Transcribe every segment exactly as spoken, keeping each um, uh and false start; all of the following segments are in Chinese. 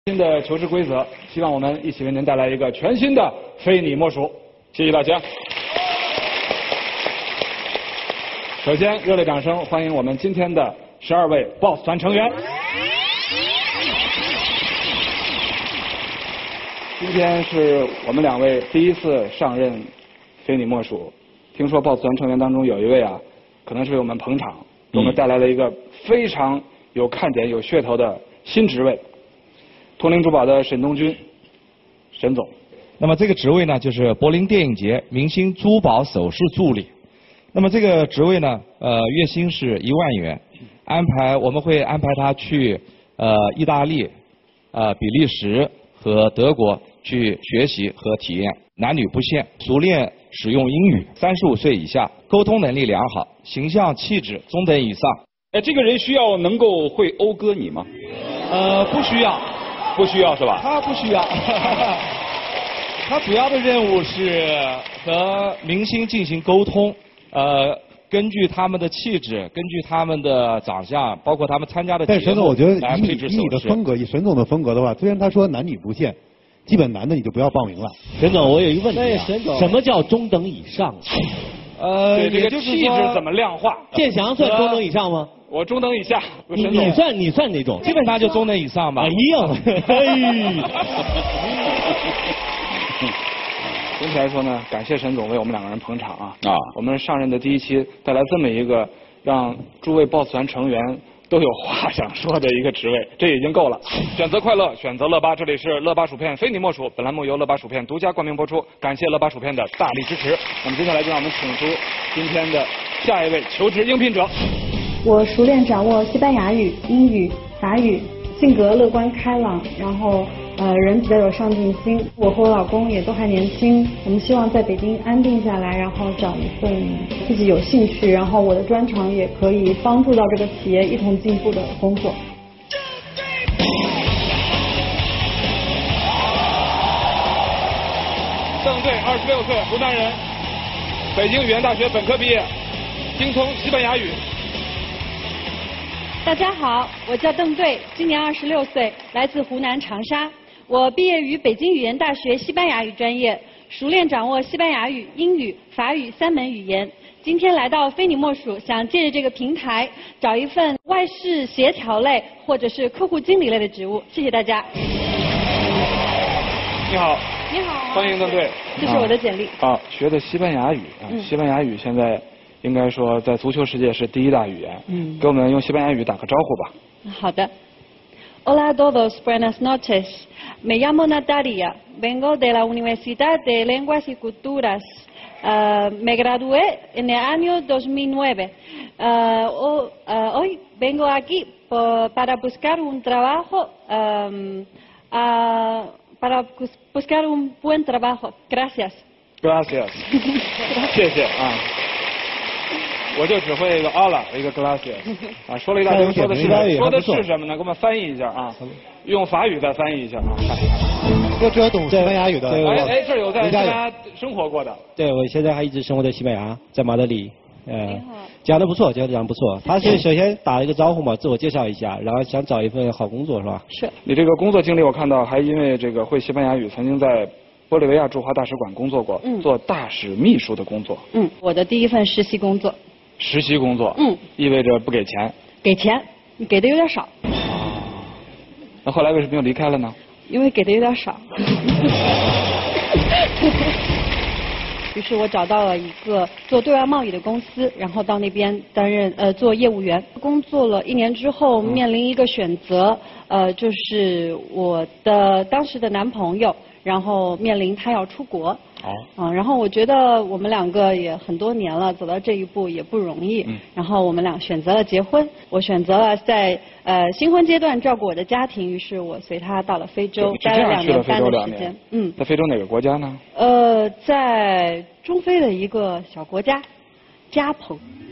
新的求职规则，希望我们一起为您带来一个全新的非你莫属。谢谢大家。首先，热烈掌声欢迎我们今天的十二位 boss 团成员。今天是我们两位第一次上任非你莫属。听说 boss 团成员当中有一位啊，可能是为我们捧场，给我们带来了一个非常有看点、有噱头的新职位。通灵珠宝的沈东军，沈总。 那么这个职位呢，就是柏林电影节明星珠宝首饰助理。那么这个职位呢，呃，月薪是一万元，安排我们会安排他去呃意大利、呃比利时和德国去学习和体验，男女不限，熟练使用英语，三十五岁以下，沟通能力良好，形象气质中等以上。 哎，这个人需要能够会讴歌你吗？ 呃，不需要。 不需要是吧？ 他不需要，他主要的任务是和明星进行沟通，呃，根据他们的气质，根据他们的长相，包括他们参加的节目， 但沈总，我觉得以你以你的风格，以沈总的风格的话，虽然他说男女不限，基本男的你就不要报名了。 沈总，我有一个问题、啊，沈总，什么叫中等以上？ 呃，对这个气质怎么量化？ 建翔算中等以上吗？ 我中等以下。 你你算你算哪种？ 基本上就中等以上吧。 啊，一样。 总体来说呢，感谢沈总为我们两个人捧场啊。 啊。 我们上任的第一期带来这么一个让诸位 boss 团成员都有话想说的一个职位，这已经够了。选择快乐，选择乐巴，这里是乐巴薯片非你莫属。本栏目由乐巴薯片独家冠名播出，感谢乐巴薯片的大力支持。那么接下来就让我们请出今天的下一位求职应聘者。 我熟练掌握西班牙语、英语、法语，性格乐观开朗，然后呃人比较有上进心。我和我老公也都还年轻，我们希望在北京安定下来，然后找一份自己有兴趣，然后我的专长也可以帮助到这个企业一同进步的工作。 邓队，二十六岁，湖南人，北京语言大学本科毕业，精通西班牙语。 大家好，我叫邓队，今年二十六岁，来自湖南长沙。我毕业于北京语言大学西班牙语专业，熟练掌握西班牙语、英语、法语三门语言。今天来到非你莫属，想借着这个平台找一份外事协调类或者是客户经理类的职务。谢谢大家。 你好。 你好。 欢迎邓队。 这是我的简历。 啊，学的西班牙语啊，嗯、西班牙语现在。应该说，在足球世界是第一大语言。嗯，给我们用西班牙语打个招呼吧。 好的。Hola a todos, buenas noches. Me llamo Natalia. Vengo de la Universidad de Lenguas y Culturas. Uh, me gradué en el año dos mil nueve. Uh, oh, uh, hoy vengo aquí por, para buscar un trabajo, um, uh, para buscar un buen trabajo. Gracias. Gracias. 谢谢啊。我就只会一个阿拉，一个 glacier 啊，说了一大堆，说的是说的是什么呢？给我们翻译一下啊，用法语再翻译一下啊。 我只要懂西班牙语的。 哎哎，这有在西班牙生活过的。 对，我现在还一直生活在西班牙，在马德里。呃，讲的不错，讲的讲不错。他是首先打了一个招呼嘛，自我介绍一下，然后想找一份好工作是吧？ 是。 你这个工作经历，我看到还因为这个会西班牙语，曾经在玻利维亚驻华大使馆工作过，嗯，做大使秘书的工作。 嗯，我的第一份实习工作。 实习工作， 嗯， 意味着不给钱。 给钱，给的有点少。 啊，那后来为什么又离开了呢？ 因为给的有点少。于是我找到了一个做对外贸易的公司，然后到那边担任呃做业务员。工作了一年之后，面临一个选择，呃，就是我的当时的男朋友，然后面临他要出国。哦，嗯，然后我觉得我们两个也很多年了，走到这一步也不容易。嗯，然后我们俩选择了结婚，我选择了在呃新婚阶段照顾我的家庭，于是我随他到了非洲，待了两年半的时间。嗯， 在非洲哪个国家呢？ 呃，在中非的一个小国家，加蓬。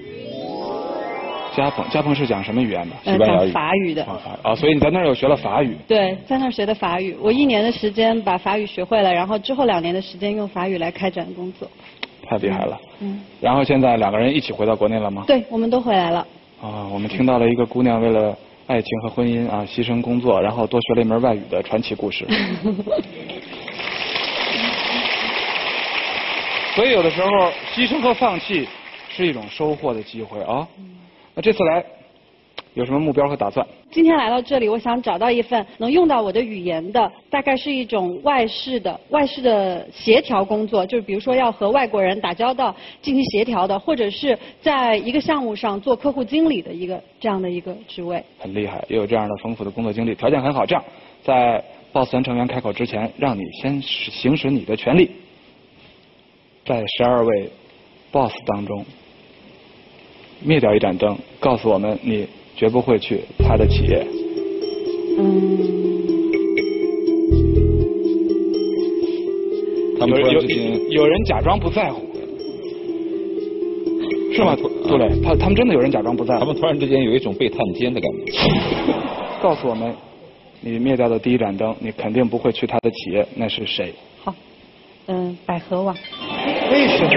加蓬，加蓬是讲什么语言的？ 西班牙语。讲法语的。 啊，法啊，所以你在那儿又学了法语。 对，在那儿学的法语，我一年的时间把法语学会了，然后之后两年的时间用法语来开展工作。 太厉害了。嗯。然后现在两个人一起回到国内了吗？ 对，我们都回来了。 啊，我们听到了一个姑娘为了爱情和婚姻啊，牺牲工作，然后多学了一门外语的传奇故事。所以有的时候牺牲和放弃是一种收获的机会啊。那这次来有什么目标和打算？ 今天来到这里，我想找到一份能用到我的语言的，大概是一种外事的外事的协调工作，就是比如说要和外国人打交道进行协调的，或者是在一个项目上做客户经理的一个这样的一个职位。 很厉害，也有这样的丰富的工作经历，条件很好。这样，在 boss 团成员开口之前，让你先行使你的权利，在十二位 boss 当中灭掉一盏灯，告诉我们你绝不会去他的企业。 嗯。 他们有有有人假装不在乎，是吗？杜磊，他他们真的有人假装不在乎。 他们突然之间有一种被探监的感觉。 告诉我们，你灭掉的第一盏灯，你肯定不会去他的企业，那是谁？ 好，嗯，百合网。 为什么？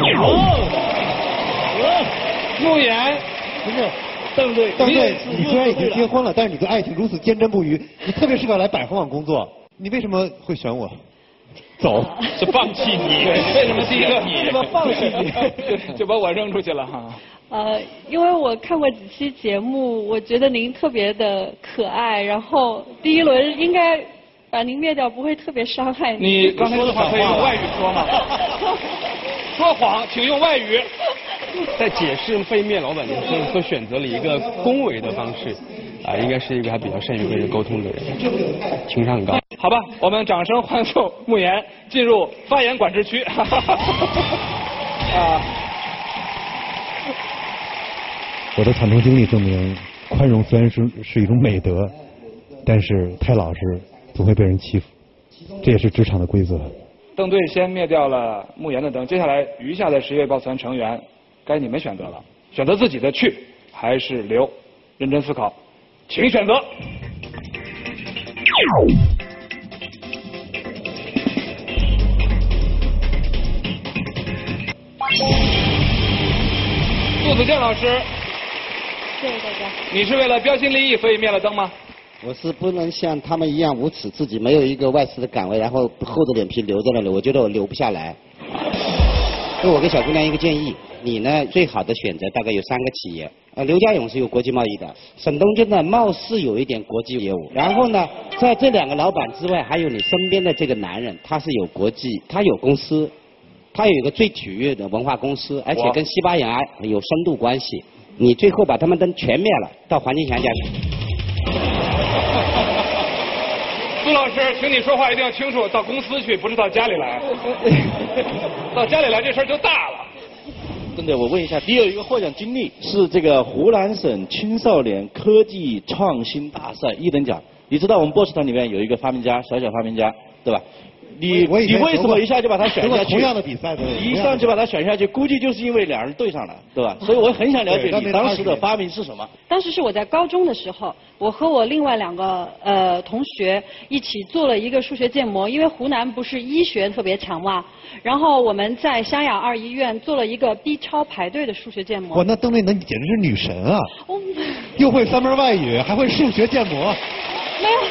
慕言， 不是。邓队，邓队，你虽然已经结婚了，但是你对爱情如此坚贞不渝，你特别适合来百合网工作。你为什么会选我？走， 是放弃你？ 为什么第一个你？怎么放弃你？ 就就把我扔出去了哈。 呃，因为我看过几期节目，我觉得您特别的可爱，然后第一轮应该把您灭掉，不会特别伤害你。 你刚才说的话可以用外语说吗？说谎，请用外语。 在解释被灭老板的时候，都选择了一个恭维的方式，啊，应该是一个还比较善于跟人沟通的人，情商很高。 好吧，我们掌声欢送慕言进入发言管制区。啊， 我的惨痛经历证明，宽容虽然是是一种美德，但是太老实总会被人欺负，这也是职场的规则。 邓队先灭掉了慕言的灯，接下来余下的十一位 boss 团成员，该你们选择了，选择自己的去还是留，认真思考，请选择。杜子健老师， 谢谢大家。 你是为了标新立异所以灭了灯吗？ 我是不能像他们一样无耻，自己没有一个外事的岗位，然后厚着脸皮留在那里，我觉得我留不下来。所以我给小姑娘一个建议，你呢最好的选择大概有三个企业，呃，刘家勇是有国际贸易的，沈东军呢貌似有一点国际业务，然后呢，在这两个老板之外，还有你身边的这个男人，他是有国际，他有公司，他有一个最体育的文化公司，而且跟西班牙有深度关系。你最后把他们灯全灭了，到环境强家去。 杜老师，请你说话一定要清楚，到公司去，不是到家里来。到家里来这事儿就大了。 真的，我问一下，你有一个获奖经历是这个湖南省青少年科技创新大赛一等奖。你知道我们 boss 团里面有一个发明家，小小发明家，对吧？你你为什么一下就把他选下去？ 同样的比赛的， 一上去把他选下去，估计就是因为两人对上了，对吧？所以我很想了解你当时的发明是什么。 当时是我在高中的时候，我和我另外两个呃同学一起做了一个数学建模，因为湖南不是医学特别强嘛，然后我们在湘雅二医院做了一个 B 超排队的数学建模。 哇，那邓丽，那你简直是女神啊！又会三门外语，还会数学建模。 没有。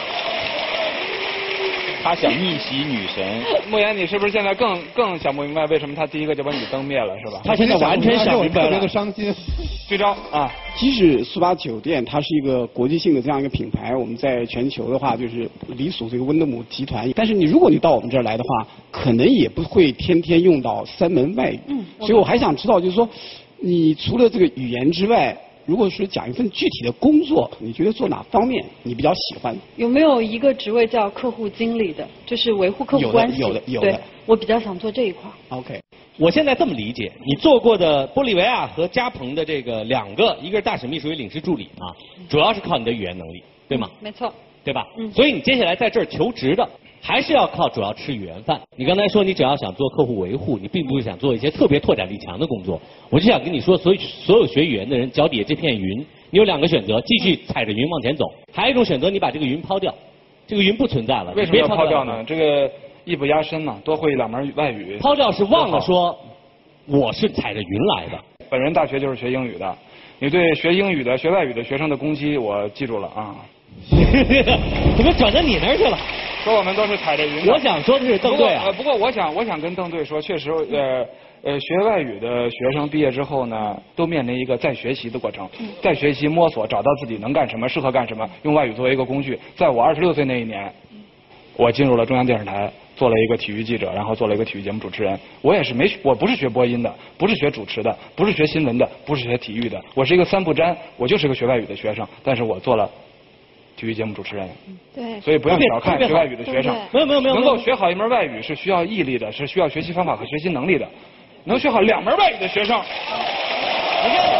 他想逆袭女神。 慕言，你是不是现在更更想不明白为什么他第一个就把你灯灭了，是吧？ 他现在完全想明白了。 特别的伤心。 对招啊！ 即使速八酒店，它是一个国际性的这样一个品牌，我们在全球的话就是隶属这个温德姆集团。但是你如果你到我们这儿来的话，可能也不会天天用到三门外语。嗯。所以我还想知道，就是说，你除了这个语言之外，如果是讲一份具体的工作，你觉得做哪方面你比较喜欢？ 有没有一个职位叫客户经理的，就是维护客户关系？ 有的，有的，有的。 对，我比较想做这一块。 OK。 我现在这么理解，你做过的玻利维亚和加蓬的这个两个，一个是大使秘书与领事助理啊，主要是靠你的语言能力，对吗？ 没错。 对吧？ 嗯。 所以你接下来在这儿求职的，还是要靠主要吃语言饭。你刚才说你只要想做客户维护，你并不是想做一些特别拓展力强的工作。我就想跟你说，所以所有学语言的人脚底下这片云，你有两个选择：继续踩着云往前走，还有一种选择，你把这个云抛掉，这个云不存在了。 为什么要抛掉呢？这个艺不压身嘛，多会两门外语。 抛掉是忘了说，我是踩着云来的。 本人大学就是学英语的， 你对学英语的、学外语的学生的攻击，我记住了啊。 怎么转到你那儿去了？ 说我们都是踩着云的。 我想说的是邓队啊。 不过，呃、不过我想，我想跟邓队说，确实，呃呃，学外语的学生毕业之后呢，都面临一个再学习的过程，再学习、摸索，找到自己能干什么、适合干什么，用外语作为一个工具。在我二十六岁那一年，我进入了中央电视台。做了一个体育记者，然后做了一个体育节目主持人。我也是没，我不是学播音的，不是学主持的，不是学新闻的，不是学体育的，我是一个三不沾，我就是个学外语的学生，但是我做了体育节目主持人。 对。 所以不要小看学外语的学生。 没有没有没有。 能够学好一门外语是需要毅力的，是需要学习方法和学习能力的。能学好两门外语的学生，你看，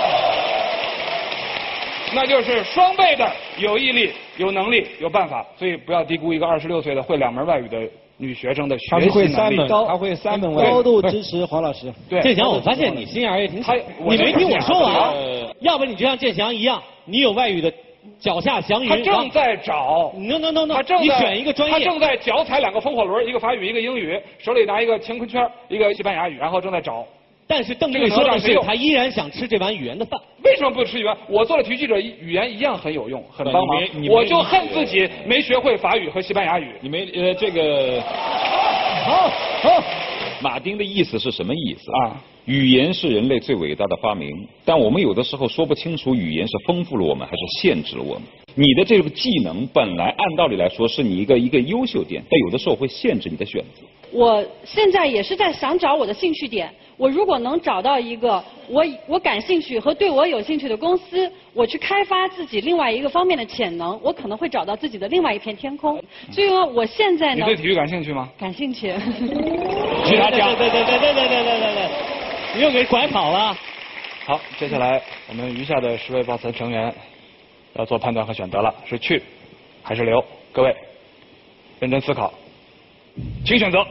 那就是双倍的有毅力、有能力、有办法。所以不要低估一个二十六岁的会两门外语的女学生的学习能力。 她会三门，她会三门外语。 高度支持黄老师。 对， 建翔，我发现你心眼儿也挺小。你没听我说完，要不你就像建翔一样，你有外语的脚下祥云。 他正在找。 no no no no。 他正在你选一个专业。 他正在脚踩两个风火轮，一个法语，一个英语，手里拿一个乾坤圈，一个西班牙语，然后正在找。 但是邓队说的是，他依然想吃这碗语言的饭。 为什么不吃语言？我做了体育记者，语言一样很有用，很帮忙。我就恨自己没学会法语和西班牙语。 你没呃这个。 好，好。 马丁的意思是什么意思啊？ 语言是人类最伟大的发明，但我们有的时候说不清楚，语言是丰富了我们还是限制了我们。你的这个技能本来按道理来说是你一个一个优秀点，但有的时候会限制你的选择。 我现在也是在想找我的兴趣点。我如果能找到一个我我感兴趣和对我有兴趣的公司，我去开发自己另外一个方面的潜能，我可能会找到自己的另外一片天空。所以呢，我现在呢， 你对体育感兴趣吗？ 感兴趣。 其他讲，对对对对对对对对对，你又给拐跑了。 好，接下来我们余下的十位抱团成员要做判断和选择了，是去还是留？各位认真思考，请选择。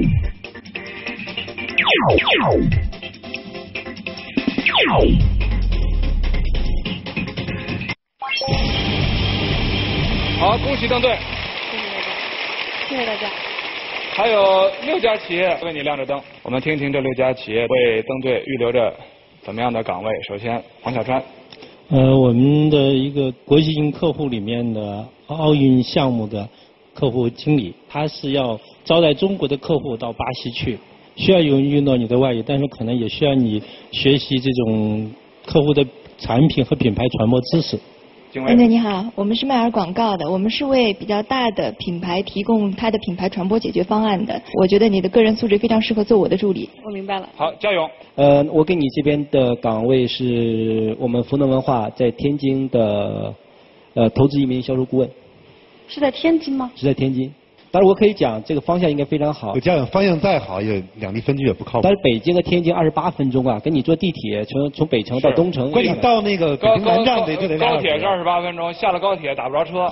好，恭喜邓队。 谢谢大家。 还有六家企业为你亮着灯，我们听一听这六家企业为邓队预留着怎么样的岗位。首先，黄小川。 呃，我们的一个国际性客户里面的奥运项目的客户经理，他是要招待中国的客户到巴西去，需要有用到你的外语，但是可能也需要你学习这种客户的产品和品牌传播知识。 邓队你好，我们是迈尔广告的，我们是为比较大的品牌提供它的品牌传播解决方案的。我觉得你的个人素质非常适合做我的助理。 我明白了。 好，加油。 呃，我给你这边的岗位是我们福能文化在天津的呃投资移民销售顾问。 是在天津吗？ 是在天津。当然我可以讲这个方向应该非常好。 这样方向再好，也两地分居也不靠谱。 但是北京和天津二十八分钟啊，跟你坐地铁从从北城到东城， 关键到那个北京南站得就得高铁是二十八分钟，下了高铁打不着车。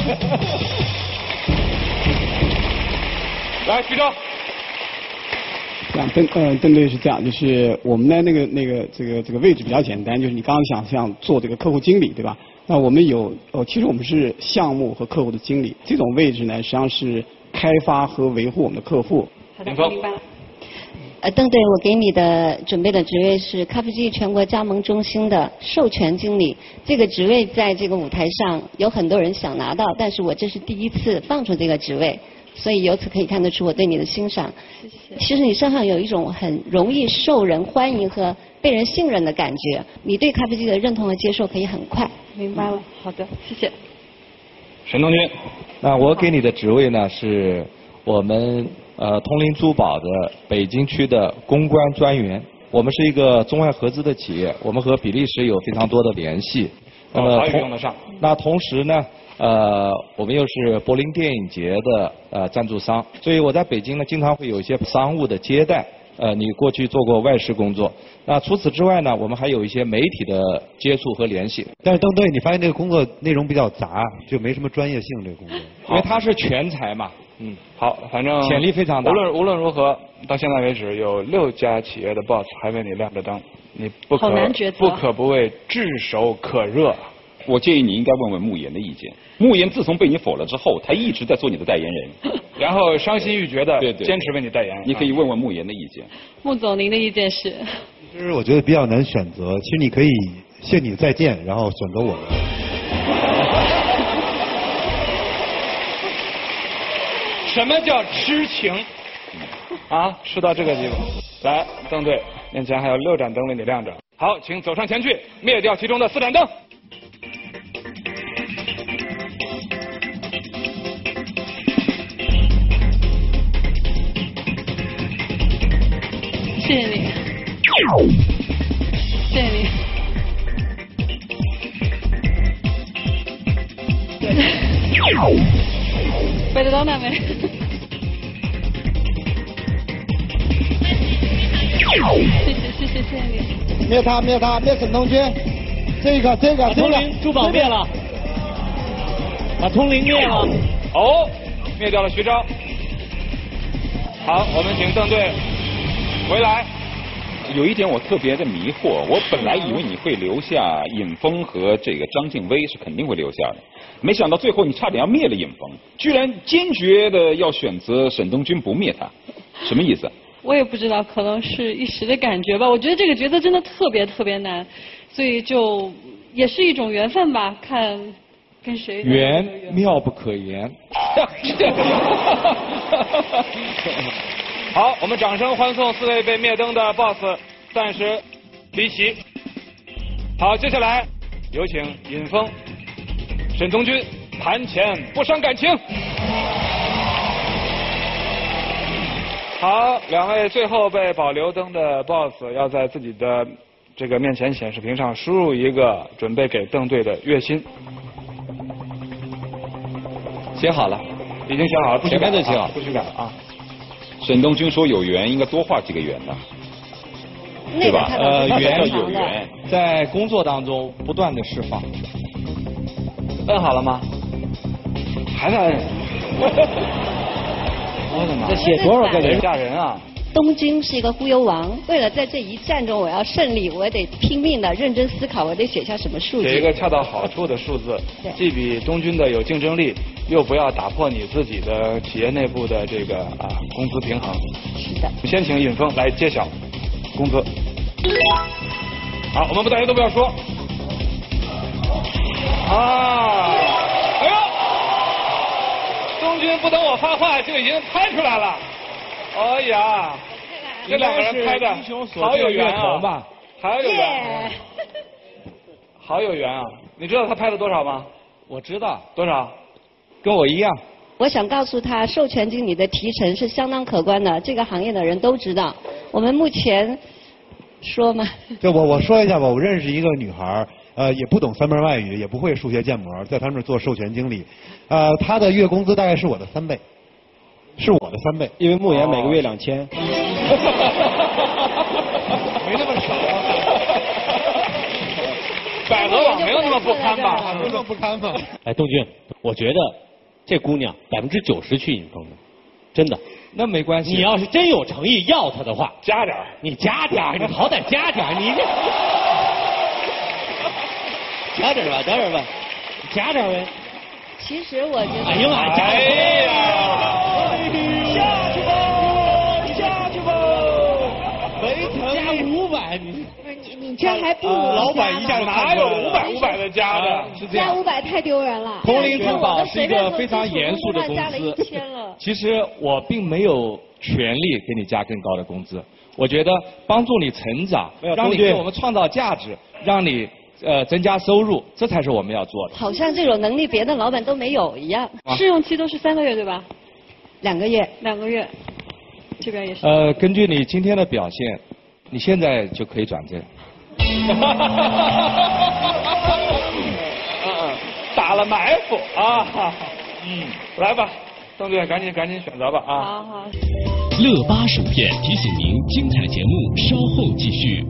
来，徐钊。 这样邓呃邓队是这样，就是我们的那个那个这个这个位置比较简单，就是你刚刚想想做这个客户经理对吧？那我们有哦，其实我们是项目和客户的经理，这种位置呢实际上是开发和维护我们的客户。 好的，明白了。 呃，邓队，我给你的准备的职位是咖啡机全国加盟中心的授权经理。这个职位在这个舞台上有很多人想拿到，但是我这是第一次放出这个职位，所以由此可以看得出我对你的欣赏。 谢谢。 其实你身上有一种很容易受人欢迎和被人信任的感觉，你对咖啡机的认同和接受可以很快。 明白了，好的，谢谢。 沈东军， 那我给你的职位呢是我们呃通灵珠宝的北京区的公关专员。我们是一个中外合资的企业，我们和比利时有非常多的联系。那么同、哦、用得上。 那同时呢，呃，我们又是柏林电影节的呃赞助商，所以我在北京呢经常会有一些商务的接待。呃，你过去做过外事工作，那除此之外呢，我们还有一些媒体的接触和联系。 但是邓队，你发现这个工作内容比较杂，就没什么专业性这个工作。 因为他是全才嘛。 嗯，好，反正潜力非常大。 无论无论如何，到现在为止有六家企业的 boss 还为你亮着灯，你不可不可不谓炙手可热。 我建议你应该问问慕言的意见。慕言自从被你否了之后，他一直在做你的代言人， 然后伤心欲绝的对对坚持为你代言。 你可以问问慕言的意见。 穆总，您的意见是？ 其实我觉得比较难选择。其实你可以谢你再见，然后选择我们。 什么叫痴情？啊，吃到这个地步，来，邓队面前还有六盏灯为你亮着。好，请走上前去，灭掉其中的四盏灯。 谢谢你，谢谢你。背得到那没？谢谢谢谢谢谢你。 灭他灭他灭沈东军，这个这个把通灵珠宝灭了，把通灵灭了。 哦，灭掉了徐钊。好，我们请邓队回来。 有一点我特别的迷惑，我本来以为你会留下尹峰和这个张静薇，是肯定会留下的，没想到最后你差点要灭了尹峰，居然坚决的要选择沈东军不灭他，什么意思？ 我也不知道，可能是一时的感觉吧。我觉得这个角色真的特别特别难，所以就也是一种缘分吧，看跟谁。 缘妙不可言。 好，我们掌声欢送四位被灭灯的 boss 暂时离席。好，接下来有请尹峰、沈从军谈钱不伤感情。好，两位最后被保留灯的 boss 要在自己的这个面前显示屏上输入一个准备给邓队的月薪。 写好了， 已经写好了，不许改前面就写好， 不许改了啊。 沈东军说有缘，应该多画几个圆的，对吧？ 呃，缘有缘， 在工作当中不断的释放。 摁好了吗？还在摁。我的妈！ 这写多少个人吓人啊！ 东军是一个忽悠王，为了在这一战中我要胜利，我得拼命的认真思考，我得写下什么数据。 写一个恰到好处的数字，既比东军的有竞争力，又不要打破你自己的企业内部的这个啊工资平衡。 是的。 先请尹峰来揭晓工资。好，我们不大家都不要说。啊！哎呦，东军不等我发话就已经拍出来了。哎呀，这两个人拍的好有缘啊！好有缘，好有缘啊！你知道他拍的多少吗？ 我知道多少， 跟我一样。 我想告诉他，授权经理的提成是相当可观的，这个行业的人都知道。我们目前说嘛， 就我我说一下吧，我认识一个女孩，呃，也不懂三门外语，也不会数学建模，在他们那儿做授权经理，呃，她的月工资大概是我的三倍。是我的三倍， 因为慕言每个月两千。 没那么少。百合网没有那么不堪吧？ 有那么不堪吗？ 哎，东军，我觉得这姑娘百分之九十去尹峰的，真的。 那没关系。 你要是真有诚意要她的话， 加点儿。 你加点儿，你好歹加点儿，你这。 加点儿吧，加点儿吧， 加点儿呗。 其实我觉得。 哎呀妈呀！ 哎呀！ 下去吧，下去吧， 没加五百，你你你这还不如老板一下哪有五百五百的加的？ 是这样。 加五百太丢人了。 通灵珠宝是一个非常严肃的公加了一司千了。 其实我并没有权利给你加更高的工资，我觉得帮助你成长，让你给我们创造价值，让你。呃，增加收入，这才是我们要做的。 好像这种能力别的老板都没有一样。 啊、 试用期都是三个月对吧？ 两个月。 两个月，这边也是。 呃，根据你今天的表现，你现在就可以转正。 嗯，打了埋伏啊！嗯，来吧，邓队，赶紧赶紧选择吧啊！ 好好。 乐巴薯片提醒您，精彩节目稍后继续。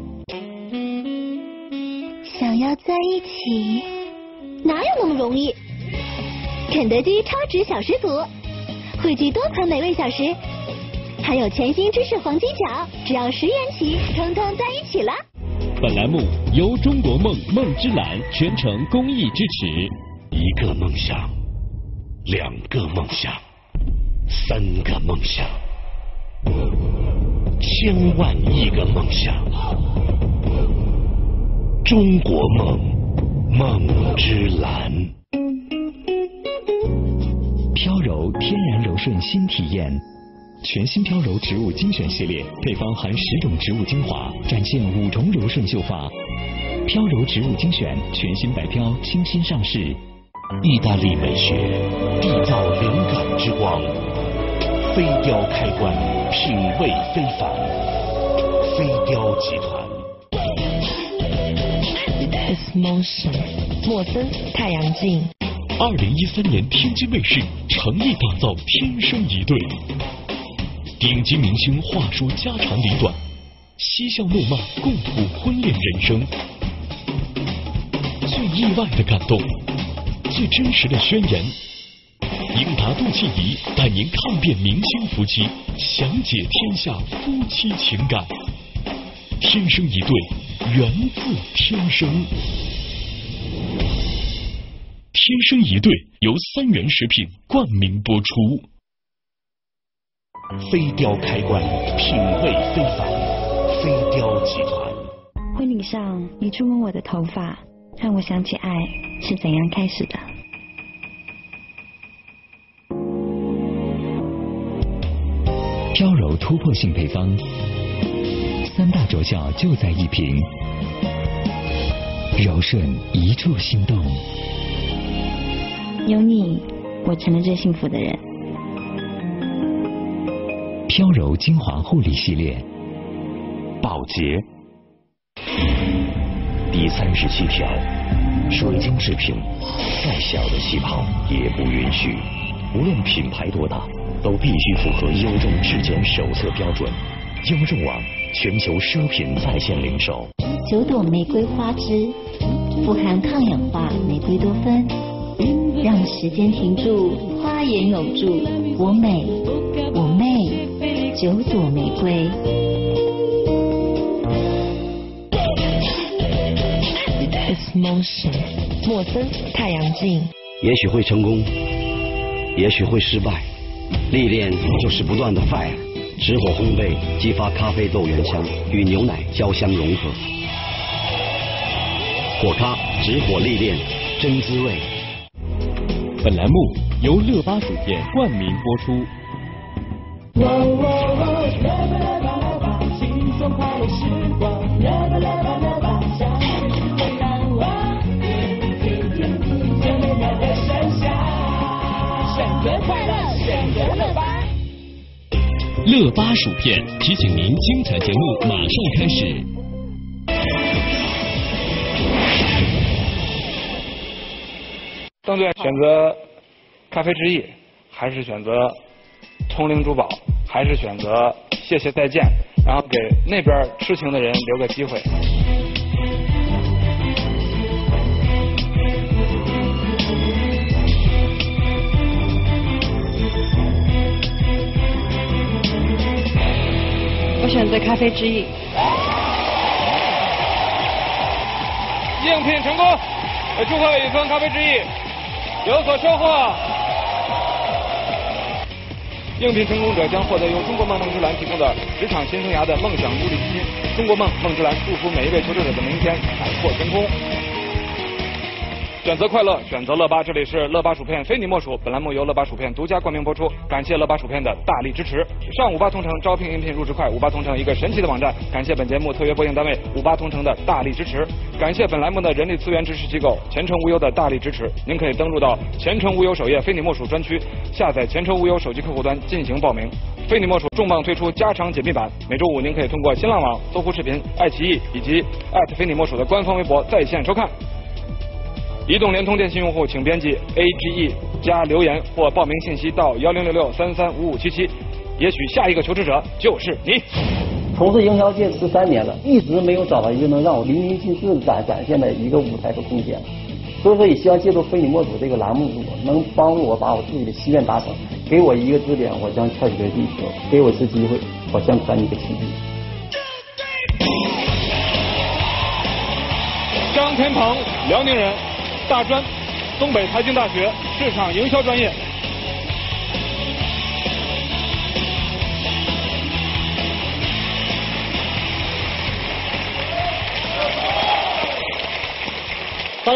想要在一起，哪有那么容易？肯德基超值小食组，汇聚多款美味小食，还有全新芝士黄金饺，只要十元起，通通在一起了。 本栏目由中国梦梦之蓝全程公益支持。一个梦想，两个梦想，三个梦想，千万亿个梦想。 中国梦，梦之蓝。飘柔天然柔顺新体验，全新飘柔植物精选系列，配方含十种植物精华，展现五重柔顺秀发。飘柔植物精选全新白飘清新上市。意大利美学，缔造灵感之光。飞雕开关，品味非凡。飞雕集团。 Motion 莫森太阳镜。 二零一三年天津卫视诚意打造天生一对，顶级明星话说家长里短，嬉笑怒骂共谱婚恋人生。最意外的感动，最真实的宣言。英达杜庆怡带您看遍明星夫妻，详解天下夫妻情感。天生一对，源自天生。天生一对由三元食品冠名播出。飞雕开关，品味非凡。飞雕集团。 婚礼上，你触摸我的头发，让我想起爱是怎样开始的。 飘柔突破性配方，三大着效就在一瓶，柔顺一触心动。 有你，我成了最幸福的人。 飘柔精华护理系列， 保洁。第三十七条，水晶制品，再小的气泡也不允许，无论品牌多大，都必须符合优众质检手册标准。优众网全球奢品在线零售。 九朵玫瑰花枝，富含抗氧化玫瑰多酚，让时间停住，花颜永驻。我美，我媚，九朵玫瑰。 Motion 莫森太阳镜。 也许会成功，也许会失败，历练就是不断的 fire。直火烘焙，激发咖啡豆原香与牛奶交相融合。火咖直火历练，真滋味。 本栏目由乐巴薯片冠名播出。轻松快乐时光，乐吧乐吧乐吧，相遇不难忘。最美妙的盛夏，选择快乐，选择乐巴。乐巴薯片提醒您，精彩节目马上开始。 邓队选择咖啡之意，还是选择通灵珠宝，还是选择谢谢再见，然后给那边痴情的人留个机会。 我选择咖啡之意。 应聘成功，祝贺一份咖啡之意有所收获。应聘成功者将获得由中国梦梦之蓝提供的职场新生涯的梦想助力基金。中国梦梦之蓝祝福每一位求职者的明天海阔天空。选择快乐，选择乐巴，这里是乐巴薯片，非你莫属。本栏目由乐巴薯片独家冠名播出，感谢乐巴薯片的大力支持。上五八同城招聘应聘入职快，五八同城一个神奇的网站。感谢本节目特约播映单位五八同城的大力支持，感谢本栏目的人力资源支持机构前程无忧的大力支持。您可以登录到前程无忧首页非你莫属专区，下载前程无忧手机客户端进行报名。非你莫属重磅推出加长解密版，每周五您可以通过新浪网、搜狐视频、爱奇艺以及非你莫属的官方微博在线收看。移动、联通、电信用户请编辑 A G E 加留言或报名信息到幺零六六三三五五七七，也许下一个求职者就是你。 从事营销界十三年了，一直没有找到一个能让我淋漓尽致展展现的一个舞台和空间，所以说也希望借助非你莫属这个栏目组，能帮助我把我自己的心愿达成。给我一个支点，我将跳起个地球；给我一次机会，我将传一个奇迹。 张天鹏，辽宁人。大专，东北财经大学市场营销专业。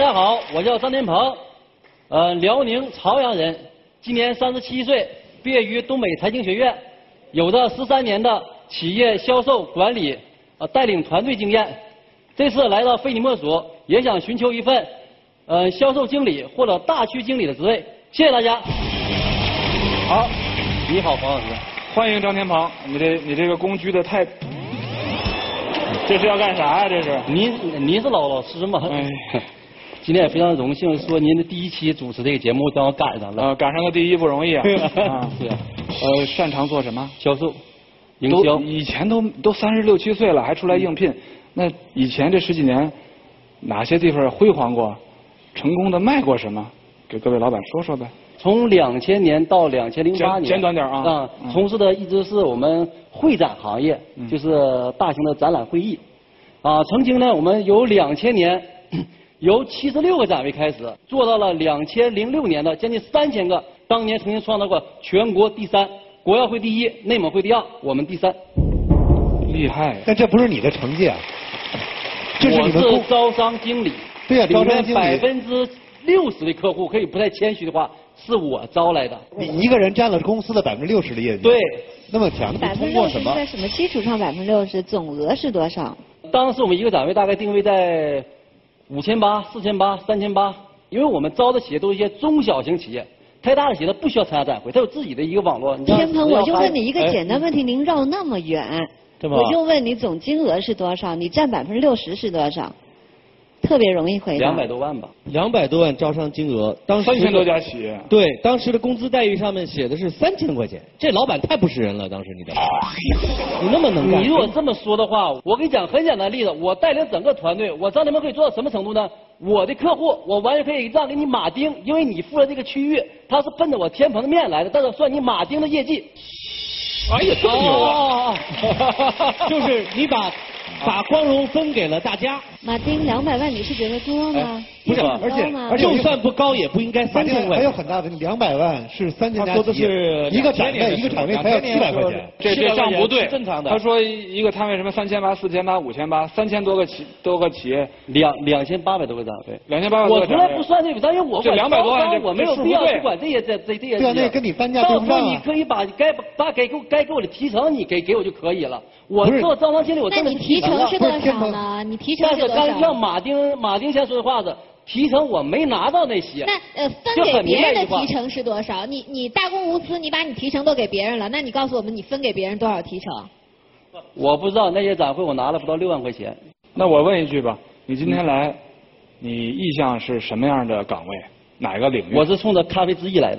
家好，我叫张天鹏，呃，辽宁朝阳人，今年三十七岁，毕业于东北财经学院，有着十三年的企业销售管理呃带领团队经验。这次来到非你莫属，也想寻求一份呃销售经理或者大区经理的职位。谢谢大家。 好， 你好，黄老师， 欢迎张天鹏。你这你这个公居的太，这是要干啥呀？这是？ 您您是老老师吗？ 哎， 今天也非常荣幸，说您的第一期主持这个节目让我赶上了。 呃，赶上个第一不容易啊。啊， 是。 呃，擅长做什么？ 销售、营销。 以前都都三十六七岁了，还出来应聘。那以前这十几年，哪些地方辉煌过？成功的卖过什么？给各位老板说说呗。 从两千年到两千零八年， 简短点啊。 啊、嗯，从事的一直是我们会展行业， 嗯、 就是大型的展览会议。啊，曾经呢，我们由两千年由七十六个展位开始，做到了两千零六年的将近三千个。当年曾经创造过全国第三，国药会第一，内蒙会第二，我们第三。 厉害！ 但这不是你的成绩啊，这是你们我是招商经理。 对啊，招商经理。 百分之六十的客户，可以不太谦虚的话，是我招来的。 你一个人占了公司的百分之六十的业绩。 对， 那么强， 百分之六十是在什么基础上？百分之六十总额是多少？ 当时我们一个展位大概定位在五千八、四千八、三千八，因为我们招的企业都是一些中小型企业，太大的企业它不需要参加展会，它有自己的一个网络。 天鹏，我就问你一个简单问题，您绕那么远，我就问你总金额是多少？你占百分之六十是多少？特别容易回答。 两百多万吧。 两百多万招商金额，当时三千多家企业。 对，当时的工资待遇上面写的是三千块钱，这老板太不是人了。当时你的，你那么能干。 你如果这么说的话，我给你讲很简单的例子，我带领整个团队，我张天鹏可以做到什么程度呢？我的客户，我完全可以让给你马丁，因为你负责这个区域，他是奔着我天鹏的面来的，但是算你马丁的业绩。 哎呀，这么牛啊！就是你把。把光荣分给了大家。 马丁两百万，你是觉得多吗？ 不是，而且而且就算不高，也不应该三千块。 还有很大的两百万是三千家企业，他说的是一个展位一个展位才要七百块钱， 这这账不对， 正常的。 他说一个摊位什么三千八、四千八、五千八，三千多个企多个企业， 两两千八百多个展位， 两千八百多个展位。 我从来不算这个，但因为我这两百多万， 我没有必要去管这些这这这些。 对啊，那跟你单价对不上。 到时候你可以把该把该给该给我的提成，你给给我就可以了。我做招商经理，我真的是提成是多少呢？你提成是多少？ 但是刚像马丁马丁先说的话是，提成我没拿到那些。 那呃，分给别人的提成是多少？你你大公无私，你把你提成都给别人了，那你告诉我们，你分给别人多少提成？ 我不知道，那些展会我拿了不到六万块钱。 那我问一句吧，你今天来，你意向是什么样的岗位？哪个领域？ 我是冲着咖啡之意来的。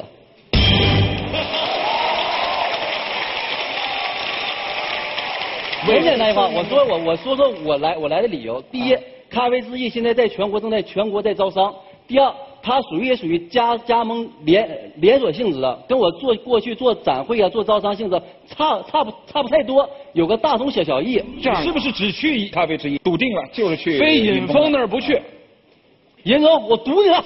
很简单一话，我说我我说说我来我来的理由。第一，咖啡之意现在在全国正在全国在招商。第二，它属于也属于加加盟连连锁性质的，跟我做过去做展会啊做招商性质差差不差不太多，有个大同小小异。 这样是不是只去咖啡之意？笃定了就是去。 非尹峰那儿不去。 严总，我堵你了。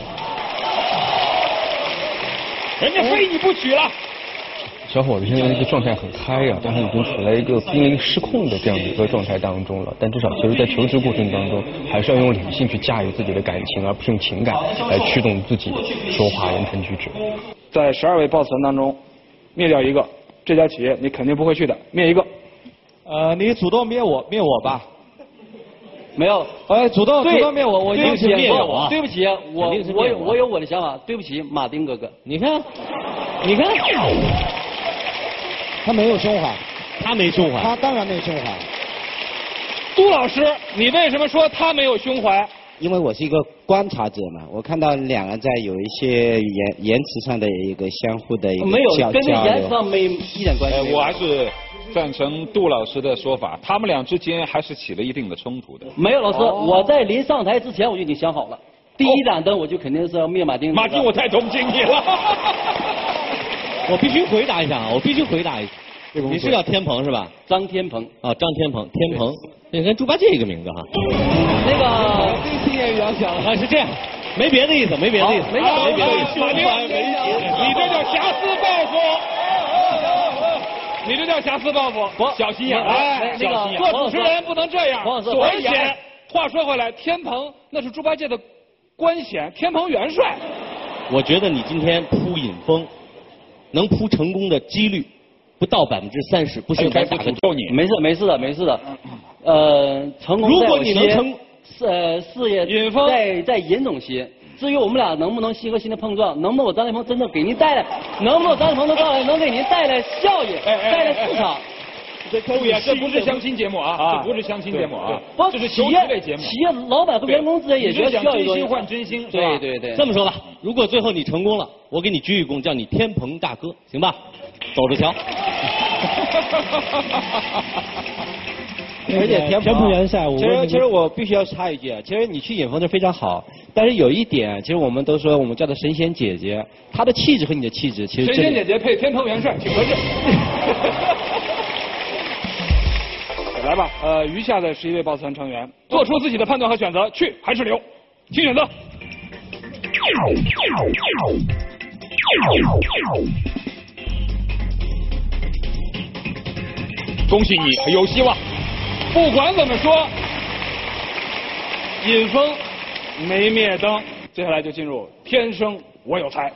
人家非你不娶了。 小伙子现在这个状态很嗨呀、啊，但是已经处在一个濒临失控的这样的一个状态当中了。但至少其实，在求职过程当中，还是要用理性去驾驭自己的感情，而不是用情感来驱动自己说话、言谈举止。 在十二位 boss 当中，灭掉一个，这家企业你肯定不会去的，灭一个。 呃，你主动灭我，灭我吧。 没有， 哎，主动主动灭我，我一定是灭我。 对不起，我我有我有我的想法。对不起，马丁哥哥， 你看，你看。 他没有胸怀， 他没胸怀， 他当然没有胸怀。 杜老师，你为什么说他没有胸怀？ 因为我是一个观察者嘛，我看到两人在有一些言言辞上的一个相互的一个没有交跟这交流。 言辞上没一点关系。 呃，我还是赞成杜老师的说法，他们俩之间还是起了一定的冲突的。 没有，老师，哦、我在临上台之前我就已经想好了，第一盏灯我就肯定是要灭马丁。 马丁，我太同情你了。 我必须回答一下啊！我必须回答一下。你是叫天鹏是吧？ 张天鹏啊，张天鹏，天鹏，你跟猪八戒一个名字哈。 那个这期也比较小啊，是这样，没别的意思，没别的意思， 没没别的意思。 马丁，你这叫瑕疵报复，你这叫瑕疵报复，小心眼儿， 哎， 小心眼儿。做主持人不能这样。 黄老师， 而且话说回来，天鹏那是猪八戒的官衔天蓬元帅。 我觉得你今天扑尹峰，能扑成功的几率不到百分之三十，不信咱打个咒你。 没事没事的没事的，呃，成功如果你能成， 呃，事业尹峰在在尹总心。至于我们俩能不能心和心的碰撞，能不能我张立鹏真正给您带来，能不能我张立鹏的到来能给您带来效益，带来市场。 注意啊，这不是相亲节目啊，这不是相亲节目啊，这是求职类节目。 企业老板和员工之间也觉得真心换真心， 对对对。这么说吧，如果最后你成功了，我给你鞠一躬，叫你天蓬大哥，行吧？走着瞧。 而且天蓬元帅，其实其实我必须要插一句，其实你去尹峰这非常好，但是有一点，其实我们都说我们叫她神仙姐姐，她的气质和你的气质其实神仙姐姐配天蓬元帅挺合适。来吧，呃，余下的十一位抱团成员做出自己的判断和选择，去还是留，请选择。 恭喜你，有希望。 不管怎么说，尹峰没灭灯，接下来就进入天生我有才。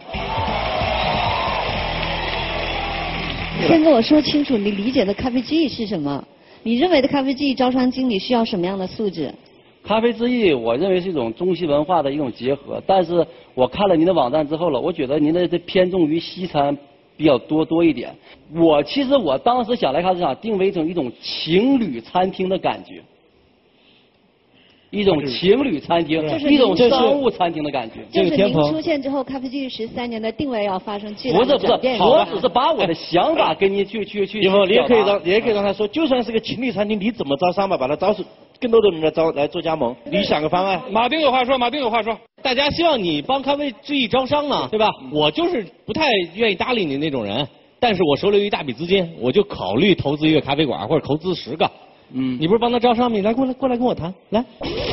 先跟我说清楚你理解的咖啡之意是什么？你认为的咖啡之意招商经理需要什么样的素质？ 咖啡之意，我认为是一种中西文化的一种结合。但是我看了您的网站之后了，我觉得您的这偏重于西餐比较多多一点。我其实我当时想来咖啡厂定位成一种情侣餐厅的感觉，一种情侣餐厅，一种商务餐厅的感觉。 就是您出现之后，咖啡之意十三年的定位要发生巨大的转变。 不是不是，我只是把我的想法跟你去去去。 以后你也可以让，你也可以让他说，就算是个情侣餐厅，你怎么招商吧，把它招出更多的人来招来做加盟。你想个方案。 马丁有话说，马丁有话说。 大家希望你帮咖啡之意招商嘛，对吧？我就是不太愿意搭理你那种人，但是我手里有一大笔资金，我就考虑投资一个咖啡馆，或者投资十个。嗯，你不是帮他招商吗？你来过来过来跟我谈，来。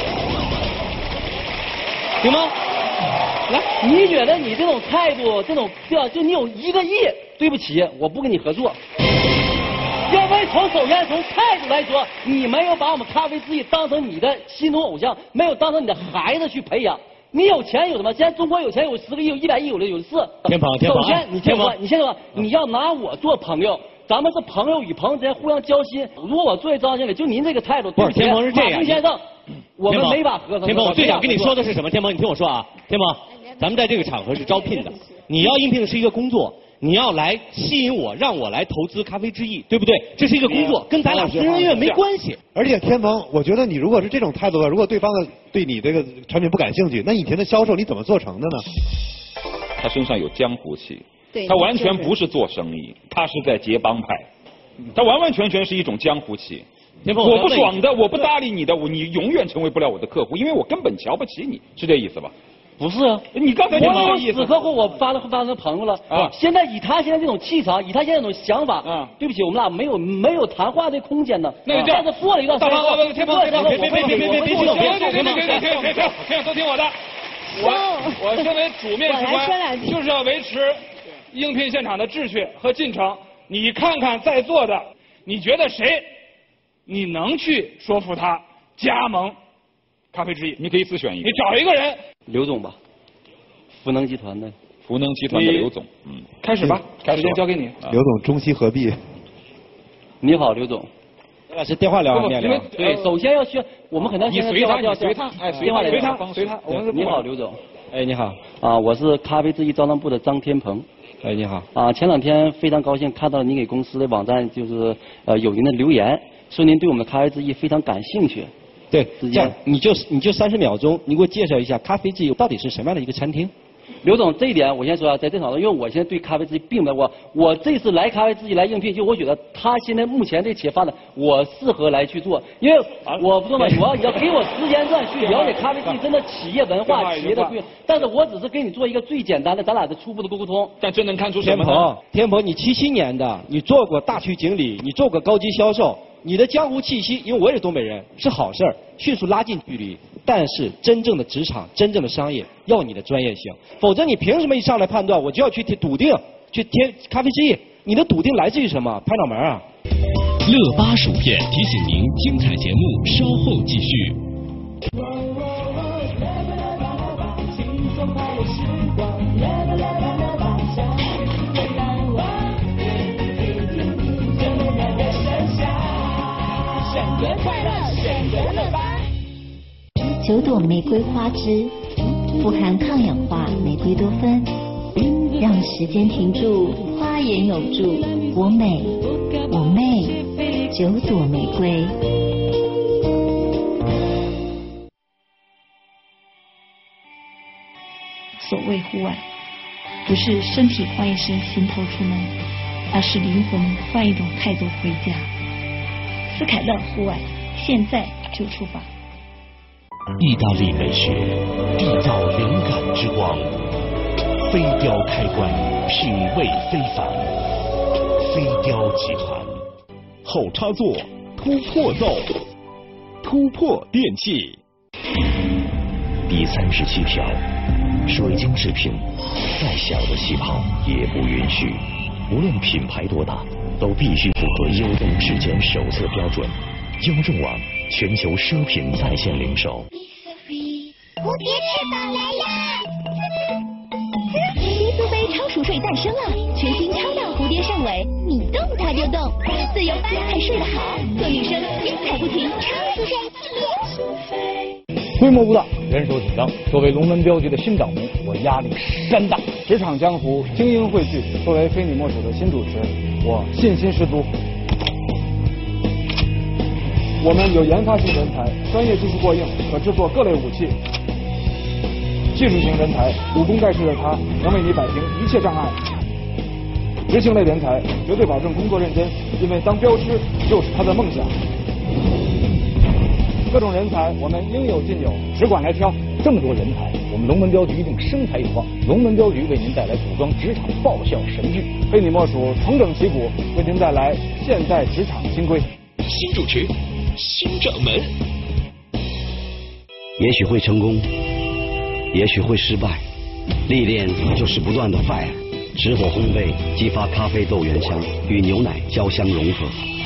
行吗？ 来，你觉得你这种态度，这种对吧？就你有一个亿，对不起，我不跟你合作。因为从首先从态度来说，你没有把我们咖啡之意当成你的心中偶像，没有当成你的孩子去培养。你有钱有什么？现在中国有钱有十个亿，有一百亿，有的有的是。 天鹏，天鹏， 首先你听我，你先说，你要拿我做朋友。咱们是朋友与朋友之间互相交心。如果我作为招商经理，就您这个态度， 不是天鹏是这样。 马丁先生，我们没法合作。 天鹏，我最想跟你说的是什么？天鹏，你听我说啊，天鹏，咱们在这个场合是招聘的，你要应聘的是一个工作，你要来吸引我，让我来投资咖啡之意，对不对？这是一个工作，跟咱俩私人恩怨没关系。 而且天鹏，我觉得你如果是这种态度的，如果对方的对你这个产品不感兴趣，那以前的销售你怎么做成的呢？ 他身上有江湖气。他完全不是做生意，他是在结帮派，他完完全全是一种江湖气。我不爽的，我不搭理你的，我你永远成为不了我的客户，因为我根本瞧不起你，是这意思吧？ 不是啊， 你刚才就这意思。死客户我发了发成朋友了啊！现在以他现在这种气场，以他现在这种想法，啊，对不起，我们俩没有没有谈话的空间呢。 那这样子过了一段时间， 天鹏，天鹏，别别别别别别别激动，别别别别别别别别，现在都听我的。我我身为主面试官，就是要维持应聘现场的秩序和进程。你看看在座的，你觉得谁你能去说服他加盟咖啡之意？ 你可以自选一个。 你找一个人。 刘总吧，福能集团的。 福能集团的刘总，嗯， 开始吧，时间交给你。 刘总中西合璧。 你好，刘总。 老师，电话聊面聊。 对，首先要需要，我们很难。 你随他，你随他，哎，随他，随他，随他。我们你好，刘总。 哎，你好。 啊，我是咖啡之意招商部的张天鹏。 哎，你好。 啊，前两天非常高兴看到您给公司的网站就是呃有您的留言，说您对我们的咖啡之意非常感兴趣。 对，这样你就你就三十秒钟，你给我介绍一下咖啡之意到底是什么样的一个餐厅？ 刘总，这一点我先说啊，在这场中，因为我现在对咖啡之意并没有我，我这次来咖啡之意来应聘，就我觉得他现在目前这企业发展，我适合来去做，因为我不说嘛，我要你要给我时间段去了解咖啡之意真的企业文化、企业的规律，但是我只是跟你做一个最简单的咱俩的初步的沟通。 但这能看出什么呢？ 天鹏，天鹏，你七七年的，你做过大区经理，你做过高级销售。你的江湖气息，因为我也是东北人，是好事儿，迅速拉近距离。但是真正的职场，真正的商业，要你的专业性，否则你凭什么一上来判断我就要去笃定去贴咖啡之意？你的笃定来自于什么？拍脑门啊！ 乐巴薯片提醒您，精彩节目稍后继续。 别快乐，选择乐吧。九朵玫瑰花枝，富含抗氧化玫瑰多酚，让时间停住，花颜有助。我美，我媚，九朵玫瑰。 所谓户外，不是身体换一身行头出门，而是灵魂换一种态度回家。斯凯勒户外，现在就出发。 意大利美学，地道灵感之光，飞雕开关，品味非凡。飞雕集团后插座突破奏，突破电器。 第三十七条，水晶制品再小的气泡也不允许，无论品牌多大，都必须符合优动质检手册标准。优动网全球奢品在线零售。 蝴蝶翅膀来啦！低苏菲超熟睡诞生了，全新超亮蝴蝶扇尾，你动它就动，自由自在睡得好，做女生精彩不停，超速睡一连。 规模不大，人手紧张。作为龙门镖局的新掌门，我压力山大。职场江湖，精英汇聚。作为非你莫属的新主持，我信心十足。我们有研发型人才，专业技术过硬，可制作各类武器。技术型人才，武功盖世的他能为你摆平一切障碍。执行类人才，绝对保证工作认真，因为当镖师就是他的梦想。各种人才我们应有尽有，只管来挑。这么多人才，我们龙门镖局一定生财有望。龙门镖局为您带来组装职场爆笑神剧，非你莫属，重整旗鼓，为您带来现代职场新规。 新主持，新掌门。 也许会成功，也许会失败，历练就是不断的 fire， 直火烘焙激发咖啡豆原香与牛奶交相融合。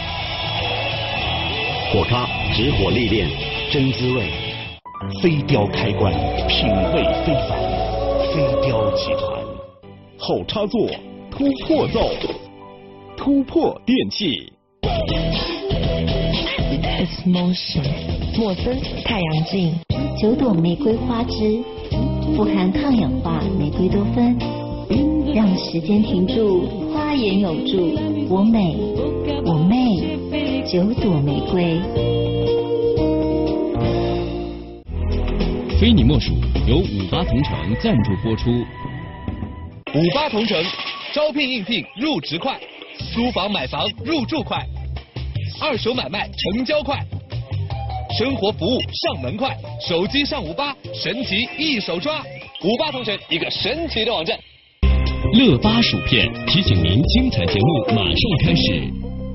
火咖直火历练，真滋味。 飞雕开关，品味非凡。飞雕集团后插座突破奏，突破电器。 Osmosis 莫森太阳镜，九朵玫瑰花枝，富含抗氧化玫瑰多酚，让时间停住，花颜有助。我美，我媚，九朵玫瑰。 非你莫属由五八同城赞助播出。 五八同城，招聘应聘入职快，租房买房入住快，二手买卖成交快，生活服务上门快，手机上五八，神奇一手抓。五八同城，一个神奇的网站。 乐八薯片提醒您，精彩节目马上开始。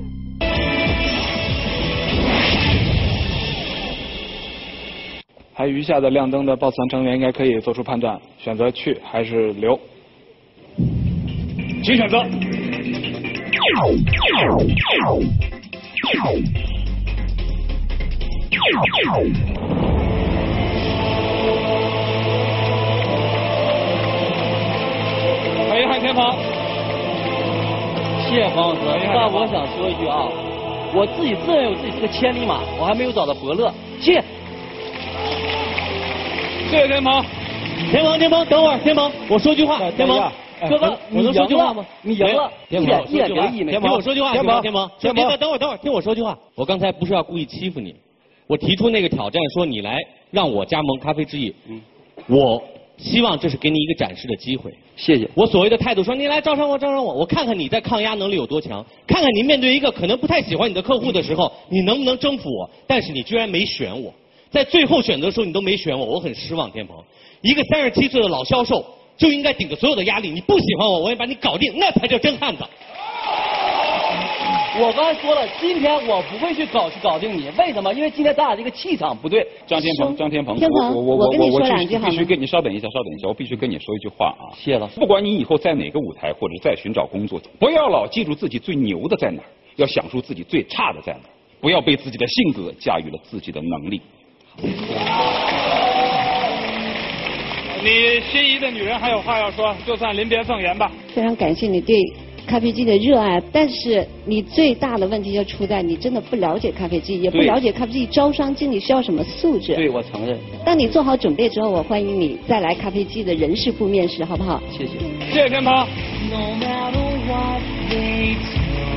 还余下的亮灯的 boss 团成员应该可以做出判断，选择去还是留。请选择。很遗憾，天鹏。 谢谢黄老师，那我想说一句啊，我自己自认为我自己是个千里马，我还没有找到伯乐。谢谢。 谢谢天鹏。 天鹏，天鹏，等会儿，天鹏，我说句话，天鹏。哥哥， 你能说句话吗？你赢了， 一点一点得意没？听我说句话，天鹏，天鹏，天鹏，等会儿，等会儿，听我说句话。我刚才不是要故意欺负你，我提出那个挑战，说你来让我加盟咖啡之夜，嗯，我希望这是给你一个展示的机会。 谢谢。 我所谓的态度说，你来招商我，招商我，我看看你在抗压能力有多强，看看你面对一个可能不太喜欢你的客户的时候，你能不能征服我？但是你居然没选我，在最后选择的时候你都没选我，我很失望，天鹏。一个三十七岁的老销售。就应该顶着所有的压力，你不喜欢我，我也把你搞定，那才叫真汉子。 我刚才说了，今天我不会去搞去搞定你，为什么？因为今天咱俩这个气场不对。 张天鹏，张天鹏， 天鹏， 我我我跟你我说两句好吗？ 必须跟你稍等一下，稍等一下，我必须跟你说一句话啊。 谢了。 不管你以后在哪个舞台，或者在寻找工作，不要老记住自己最牛的在哪儿，要想出自己最差的在哪儿，不要被自己的性格驾驭了自己的能力。 你心仪的女人还有话要说，就算临别赠言吧。 非常感谢你对咖啡机的热爱，但是你最大的问题就出在你真的不了解咖啡机，也不了解咖啡机招商经理需要什么素质。 对，我承认。 当你做好准备之后，我欢迎你再来咖啡机的人事部面试，好不好？ 谢谢。 谢谢天鹏。 No matter what they